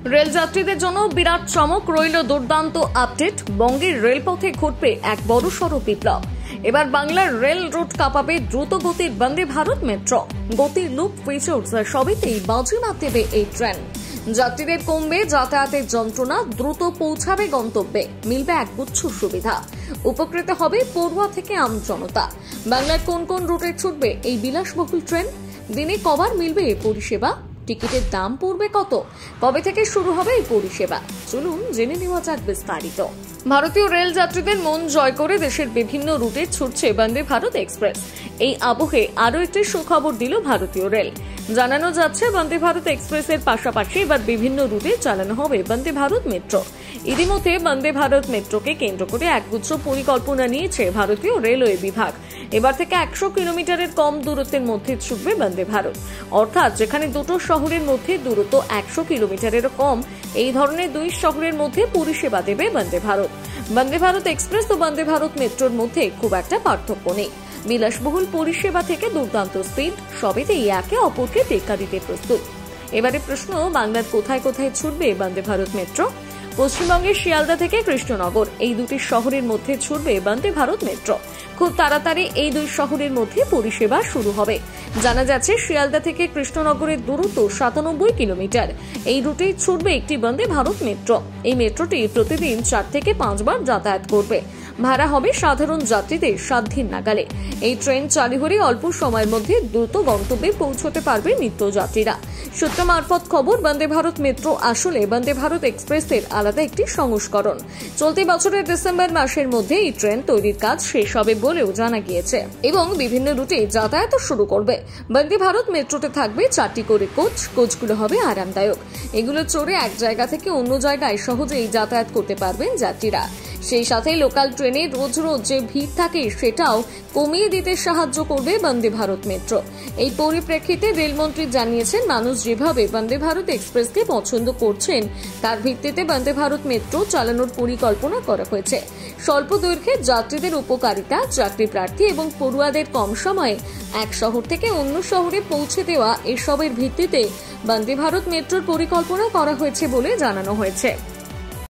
Rail যাত্রীদের জন্য বিরাট চমক রইল দুর্দান্ত আপডেট। বঙ্গের রেলপথে ঘটবে এক বড়সড় বিপ্লব। এবার বাংলার রেল রুট কাঁপাবে দ্রুত গতির বন্দে ভারত মেট্রো। গতির লুপ ফিচার্স সবইতেই বাজিমাত দেবে এই ট্রেন। যাত্রীদের কমবে যাতায়াতের যন্ত্রণা, দ্রুত পৌঁছাবে গন্তব্যে, মিলবে একগুচ্ছ সুবিধা। উপকৃত হবে পড়ুয়া থেকে আম জনতা। বাংলার কোন কোন রুটে ছুটবে এই বিলাসবহুল ট্রেন? দিনে কবার মিলবে এই পরিষেবা? টিকিটের দাম পড়বে কত? কবে থেকে শুরু হবে এই পরিষেবা? চলুন জেনে নেওয়া যাক বিস্তারিত। ভারতীয় রেল যাত্রীদের মন জয় করে দেশের বিভিন্ন রুটে ছুটছে বন্দে ভারত এক্সপ্রেস। এই আবহে আরও একটি সুখবর দিল ভারতীয় রেল। জানানো যাচ্ছে বন্দে ভারত এক্সপ্রেসের পাশাপাশি এবার বিভিন্ন রুটে চালানো হবে বন্দে ভারত মেট্রো। ইতিমধ্যে বন্দে ভারত মেট্রোকে কেন্দ্র করে একগুচ্ছ পরিকল্পনা নিয়েছে ভারতীয় রেলওয়ে বিভাগ। এবার থেকে 100 কিলোমিটারের কম দূরত্বের মধ্যে ছুটবে বন্দে ভারত, অর্থাৎ যেখানে দুটো শহরের মধ্যে দূরত্ব 100 কিলোমিটারেরও কম, এই ধরনের দুই শহরের মধ্যে পরিষেবা দেবে বন্দে ভারত। বন্দে ভারত এক্সপ্রেস ও বন্দে ভারত মেট্রোর মধ্যে খুব একটা পার্থক্য নেই। বিলাসবহুল পরিষেবা থেকে দুর্দান্ত স্পিড, সবেতেই একে অপরকে টেক্কা দিতে প্রস্তুত। এবারে প্রশ্ন, বাংলার কোথায় কোথায় ছুটবে বন্দে ভারত মেট্রো? পশ্চিমবঙ্গের শিয়ালদা থেকে কৃষ্ণনগর, এই দুটি শহরের মধ্যে ছুটবে বন্দে ভারত মেট্রো। খুব তাড়াতাড়ি এই দুই শহরের মধ্যে পরিষেবা শুরু হবে। জানা যাচ্ছে শিয়ালদা থেকে কৃষ্ণনগরের দূরত্ব 97 কিলোমিটার। এই রুটেই ছুটবে একটি বন্দে ভারত মেট্রো। এই মেট্রোটি প্রতিদিন 4 থেকে 5 বার যাতায়াত করবে। ভাড়া হবে সাধারণ যাত্রীদের সাধ্যের নাগালে। এই ট্রেন চালু হলে অল্প সময়ের মধ্যে দ্রুত গন্তব্যে পৌঁছতে পারবে নিত্যযাত্রীরা। সূত্র মারফত খবর, বন্দে ভারত মেট্রো আসলে বন্দে ভারত এক্সপ্রেসের আলাদা একটি সংস্করণ। চলতি বছরের ডিসেম্বর মাসের মধ্যে এই ট্রেন তৈরির কাজ শেষ হবে বলেও জানা গিয়েছে এবং বিভিন্ন রুটে যাতায়াত শুরু করবে। বন্দে ভারত মেট্রোতে থাকবে 4টি করে কোচ। কোচগুলো হবে আরামদায়ক। এগুলো চড়ে এক জায়গা থেকে অন্য জায়গায় সহজেই যাতায়াত করতে পারবেন যাত্রীরা। সেই সাথে লোকাল ট্রেনে রোজ রোজ যে ভিড় থাকে সেটাও কমিয়ে দিতে সাহায্য করবে বন্দে ভারত মেট্রো। এই পরিপ্রেক্ষিতে রেলমন্ত্রী জানিয়েছেন, মানুষ যেভাবে বন্দে ভারত এক্সপ্রেসকে পছন্দ করছেন তার ভিত্তিতে বন্দে ভারত মেট্রো চালানোর পরিকল্পনা করা হয়েছে। স্বল্প দৈর্ঘ্যের যাত্রীদের উপকারিতা, চাকরি প্রার্থী এবং পড়ুয়াদের কম সময়ে এক শহর থেকে অন্য শহরে পৌঁছে দেওয়া, এসবের ভিত্তিতে বন্দে ভারত মেট্রোর পরিকল্পনা করা হয়েছে বলে জানানো হয়েছে।